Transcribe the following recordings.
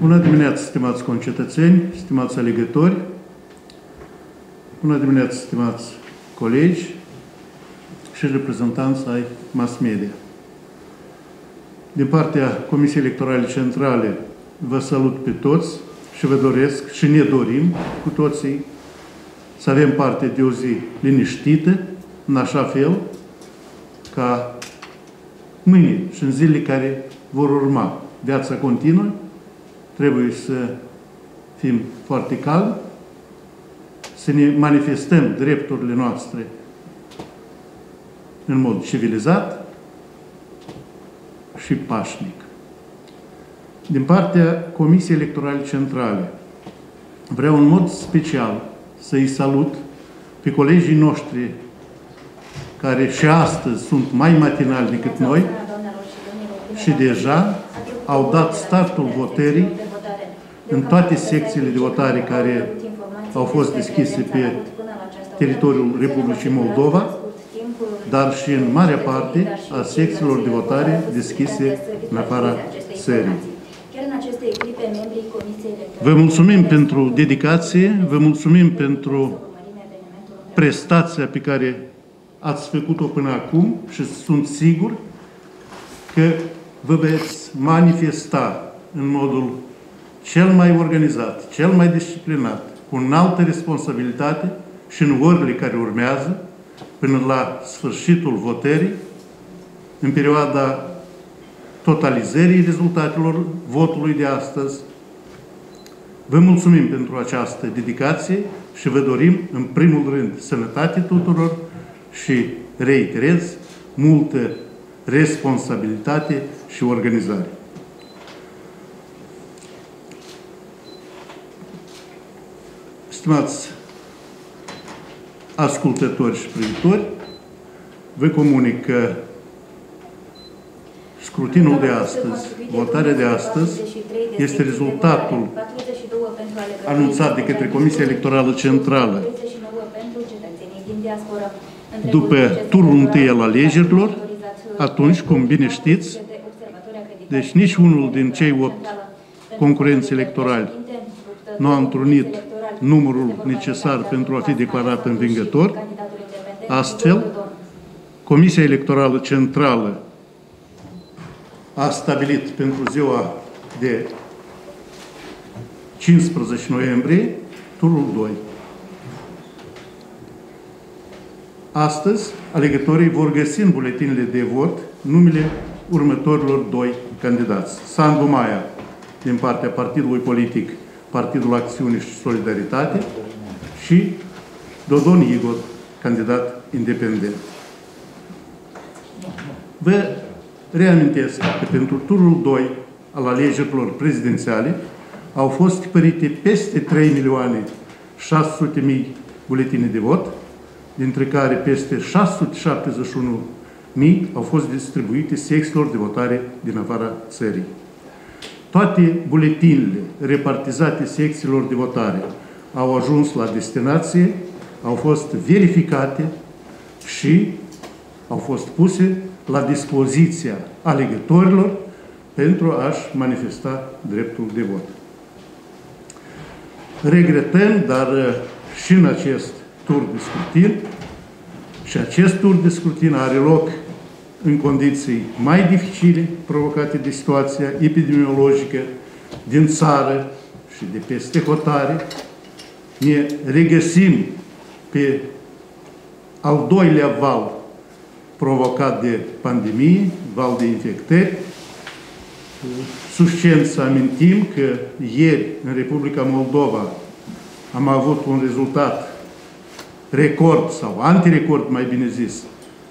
Bună dimineața, stimați concetățeni, stimați alegători, bună dimineața, stimați colegi și reprezentanți ai mass media. Din partea Comisiei Electorale Centrale vă salut pe toți și vă doresc și ne dorim cu toții să avem parte de o zi liniștită, în așa fel ca mâine și în zilele care vor urma viața continuă, trebuie să fim foarte calmi, să ne manifestăm drepturile noastre în mod civilizat și pașnic. Din partea Comisiei Electorale Centrale vreau în mod special să-i salut pe colegii noștri care și astăzi sunt mai matinali decât noi și deja au dat startul votării în toate secțiile de votare care au fost deschise pe teritoriul Republicii Moldova, dar și în marea parte a secțiilor de votare deschise în afara țării. Vă mulțumim pentru dedicație, vă mulțumim pentru prestația pe care ați făcut-o până acum și sunt sigur că vă veți manifesta în modul cel mai organizat, cel mai disciplinat, cu înaltă responsabilitate și în orele care urmează, până la sfârșitul votării, în perioada totalizării rezultatelor votului de astăzi. Vă mulțumim pentru această dedicație și vă dorim, în primul rând, sănătate tuturor și, reiterez, multă responsabilitate și organizare. Stimați ascultători și privitori, vă comunic că scrutinul de astăzi, votarea de astăzi, este rezultatul anunțat de către Comisia Electorală Centrală după turul întâi al alegerilor, atunci, cum bine știți, deci nici unul din cei 8 concurenți electorali nu a întrunit numărul necesar pentru a fi declarat învingător. Astfel, Comisia Electorală Centrală a stabilit pentru ziua de 15 noiembrie turul 2. Astăzi, alegătorii vor găsi în buletinele de vot numele următorilor 2 candidați. Sandu Maia, din partea partidului politic Partidul Acțiune și Solidaritate, și Dodon Igor, candidat independent. Vă reamintesc că pentru turul 2 al alegerilor prezidențiale au fost tipărite peste 3.600.000 buletine de vot, dintre care peste 671.000 au fost distribuite secțiilor de votare din afara țării. Toate buletinele repartizate secțiilor de votare au ajuns la destinație, au fost verificate și au fost puse la dispoziția alegătorilor pentru a-și manifesta dreptul de vot. Regretăm, dar și în acest tur de scrutin, și acest tur de scrutin are loc în condiții mai dificile provocate de situația epidemiologică din țară și de peste hotare, ne regăsim pe al doilea val provocat de pandemie, val de infectări. Suficient să amintim că ieri în Republica Moldova am avut un rezultat record sau antirecord, mai bine zis,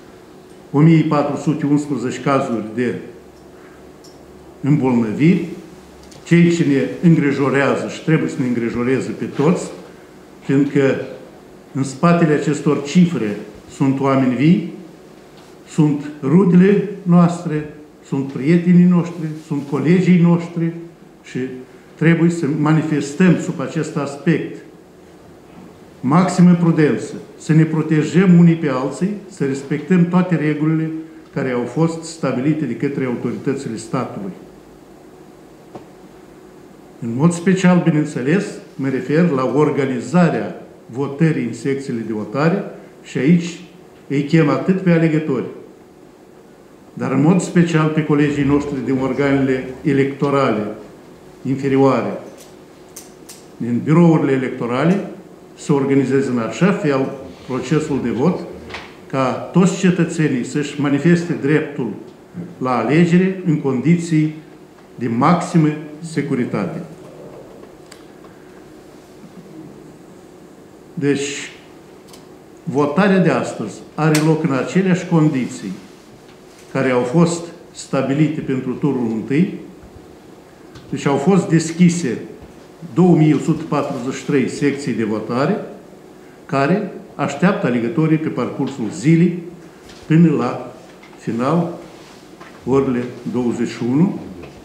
1411 cazuri de îmbolnăviri, cei ce ne îngrijorează și trebuie să ne îngrijoreze pe toți, fiindcă în spatele acestor cifre sunt oameni vii, sunt rudele noastre, sunt prietenii noștri, sunt colegii noștri și trebuie să manifestăm sub acest aspect maximă prudență, să ne protejăm unii pe alții, să respectăm toate regulile care au fost stabilite de către autoritățile statului. În mod special, bineînțeles, mă refer la organizarea votării în secțiile de votare și aici îi chem atât pe alegători, dar în mod special pe colegii noștri din organele electorale inferioare, din birourile electorale, să organizeze în așa fel procesul de vot, ca toți cetățenii să-și manifeste dreptul la alegere în condiții de maximă securitate. Deci, votarea de astăzi are loc în aceleași condiții care au fost stabilite pentru turul întâi. Deci au fost deschise 2143 secții de votare care așteaptă alegătorii pe parcursul zilei până la final, orele 21.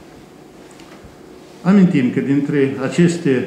Amintim că dintre aceste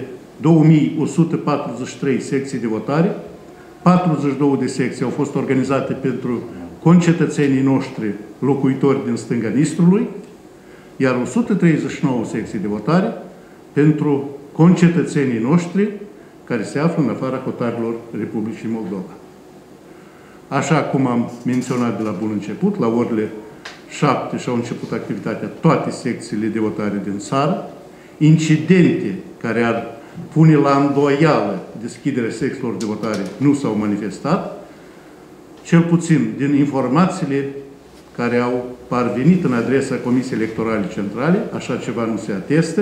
2143 secții de votare, 42 de secții au fost organizate pentru concetățenii noștri locuitori din stânga Nistrului, iar 139 secții de votare pentru concetățenii noștri care se află în afara hotarilor Republicii Moldova. Așa cum am menționat de la bun început, la orele 7 și-au început activitatea toate secțiile de votare din țară. Incidente care ar pune la îndoială deschiderea secțiilor de votare nu s-au manifestat, cel puțin din informațiile care au parvenit în adresa Comisiei Electorale Centrale, așa ceva nu se atestă.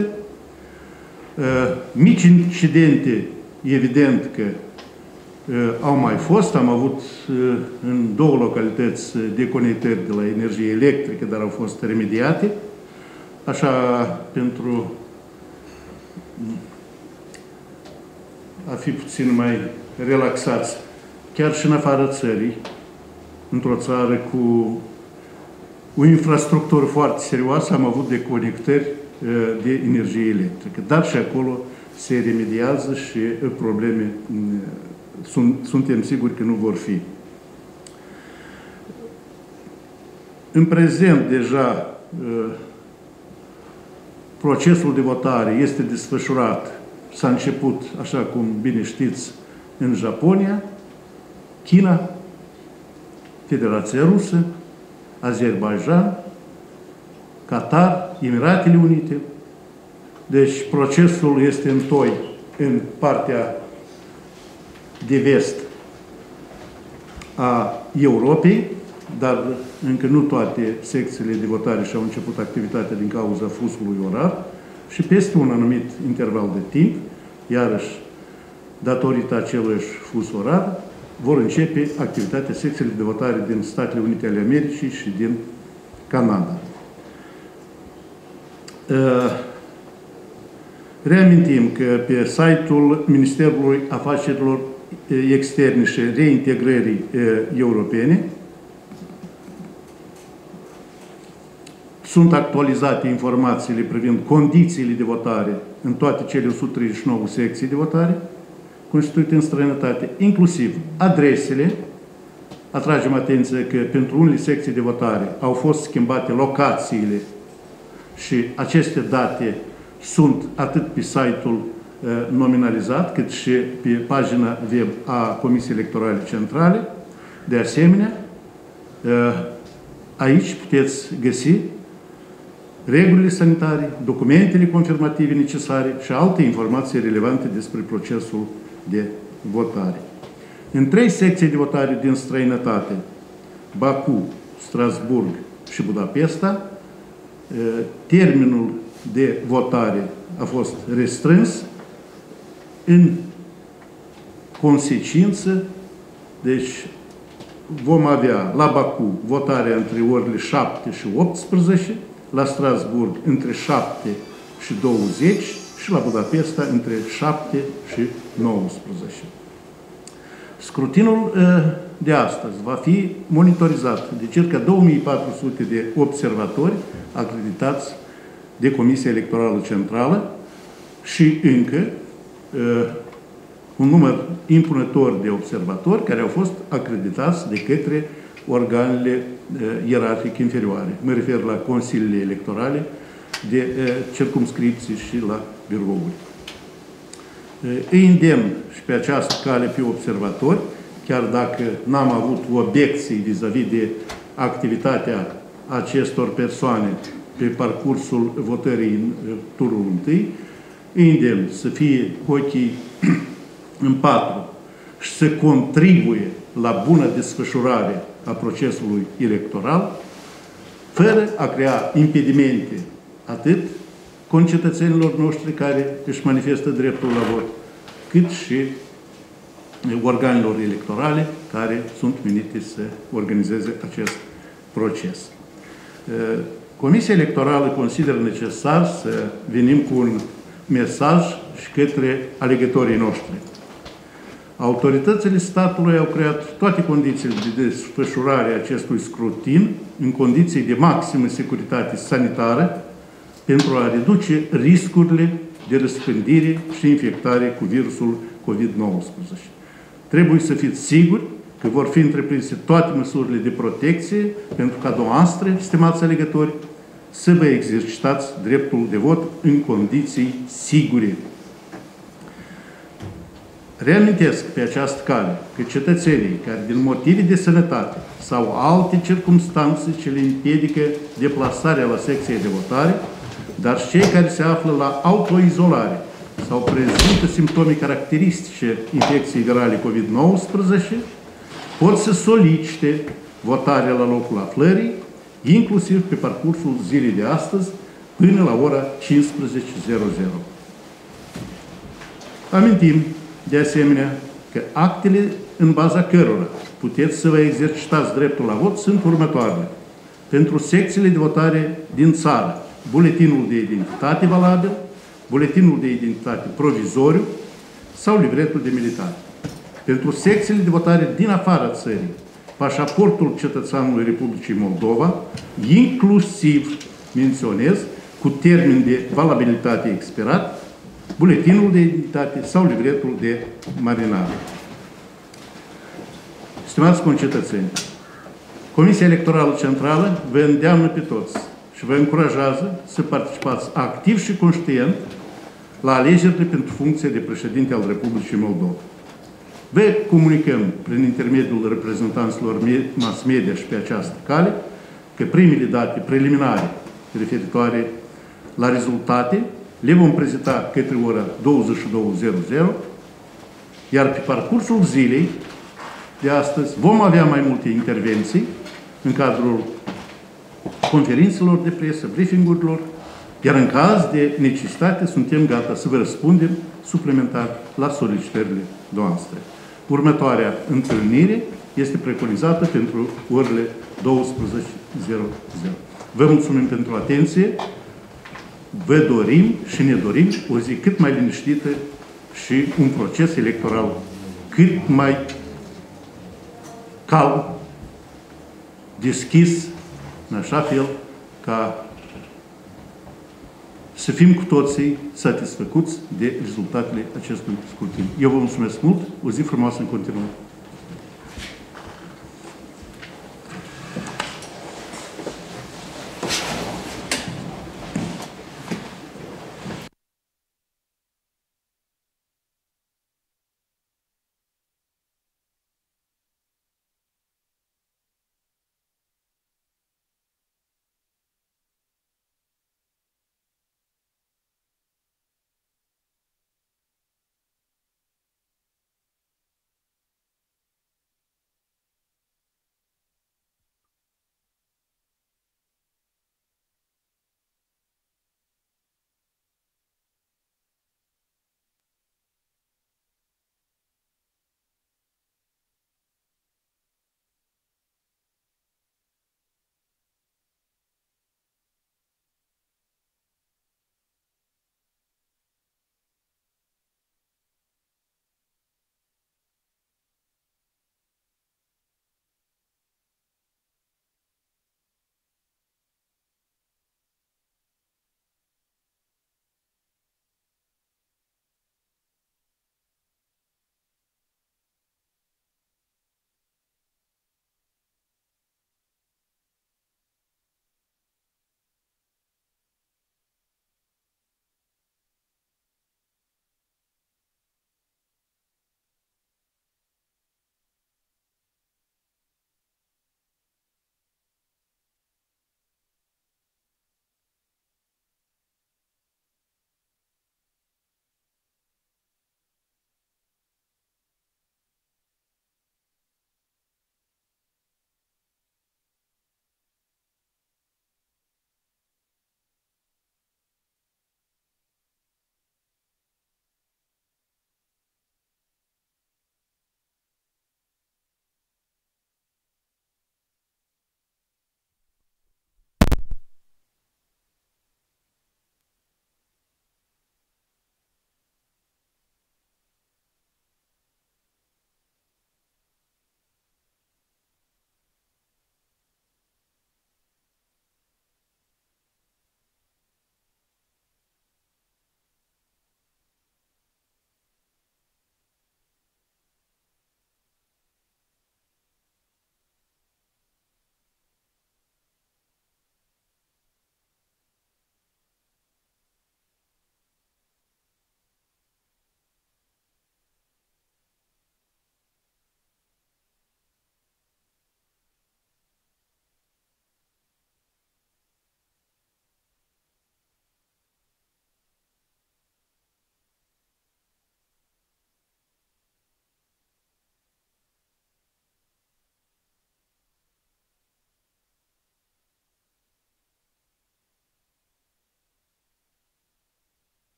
Mici incidente, evident că au mai fost, am avut în 2 localități deconectări de la energie electrică, dar au fost remediate. Așa, pentru a fi puțin mai relaxați, chiar și în afara țării, într-o țară cu o infrastructură foarte serioasă, am avut deconectări de energie electrică. Dar și acolo se remediază și probleme suntem siguri că nu vor fi. În prezent, deja, procesul de votare este desfășurat, s-a început, așa cum bine știți, în Japonia, China, Federația Rusă, Azerbaidjan, Qatar, Emiratele Unite. Deci procesul este întoi în partea de vest a Europei, dar încă nu toate secțiile de votare și-au început activitatea din cauza fusului orar și peste un anumit interval de timp, iarăși datorită aceluiași fus orar, vor începe activitatea secțiilor de votare din Statele Unite ale Americii și din Canada. Reamintim că pe site-ul Ministerului Afacerilor Externe și Reintegrării Europene sunt actualizate informațiile privind condițiile de votare în toate cele 139 secții de votare constituite în străinătate, inclusiv adresele. Atragem atenția că pentru unele secții de votare au fost schimbate locațiile și aceste date sunt atât pe site-ul nominalizat, cât și pe pagina web a Comisiei Electorale Centrale. De asemenea, aici puteți găsi regulile sanitare, documentele confirmative necesare și alte informații relevante despre procesul de votare. În 3 secții de votare din străinătate, Baku, Strasburg și Budapesta, termenul de votare a fost restrâns. În consecință, deci vom avea la Baku votarea între orele 7 și 18, la Strasburg între 7 și 20 și la Budapesta între 7 și 19. Scrutinul de astăzi va fi monitorizat de circa 2400 de observatori acreditați de Comisia Electorală Centrală și încă un număr impunător de observatori care au fost acreditați de către organele ierarhic inferioare. Mă refer la consiliile electorale de circumscripții și la birouri. Îi îndemn și pe această cale pe observatori, chiar dacă n-am avut obiecții vis-a-vis de activitatea acestor persoane pe parcursul votării în turul întâi, îi îndemn să fie ochii în patru și să contribuie la bună desfășurare a procesului electoral, fără a crea impedimente atât concetățenilor noștri care își manifestă dreptul la vot, cât și organelor electorale care sunt menite să organizeze acest proces. Comisia Electorală consideră necesar să venim cu un mesaj și către alegătorii noștri. Autoritățile statului au creat toate condițiile de desfășurare a acestui scrutin în condiții de maximă securitate sanitară pentru a reduce riscurile de răspândire și infectare cu virusul COVID-19. Trebuie să fiți siguri că vor fi întreprinse toate măsurile de protecție pentru ca dumneavoastră, stimați alegători, să vă exercitați dreptul de vot în condiții sigure. Reamintesc pe această cale că cetățenii care din motive de sănătate sau alte circumstanțe ce le împiedică deplasarea la secția de votare, dar și cei care se află la autoizolare sau prezintă simptome caracteristice infecției virale COVID-19, pot să solicite votarea la locul aflării, inclusiv pe parcursul zilei de astăzi, până la ora 15:00. Amintim, de asemenea, că actele în baza cărora puteți să vă exercitați dreptul la vot sunt următoarele. Pentru secțiile de votare din țară, buletinul de identitate valabil, buletinul de identitate provizoriu sau livretul de militar. Pentru secțiile de votare din afara țării, pașaportul cetățeanului Republicii Moldova, inclusiv, menționez, cu termen de valabilitate expirat, buletinul de identitate sau livretul de marinare. Stimați concetățeni, Comisia Electorală Centrală vă îndeamnă pe toți și vă încurajează să participați activ și conștient la alegerile pentru funcția de președinte al Republicii Moldova. Vă comunicăm prin intermediul reprezentanților mass media și pe această cale că primele date preliminare referitoare la rezultate le vom prezenta către ora 22:00, iar pe parcursul zilei de astăzi vom avea mai multe intervenții în cadrul conferințelor de presă, briefingurilor, iar în caz de necesitate suntem gata să vă răspundem suplimentar la solicitările noastre. Următoarea întâlnire este preconizată pentru orele 12:00. Vă mulțumim pentru atenție, vă dorim și ne dorim o zi cât mai liniștită și un proces electoral cât mai calm, deschis, în așa fel ca să fim cu toții satisfăcuți de rezultatele acestui scrutin. Eu vă mulțumesc mult, o zi frumoasă în continuare.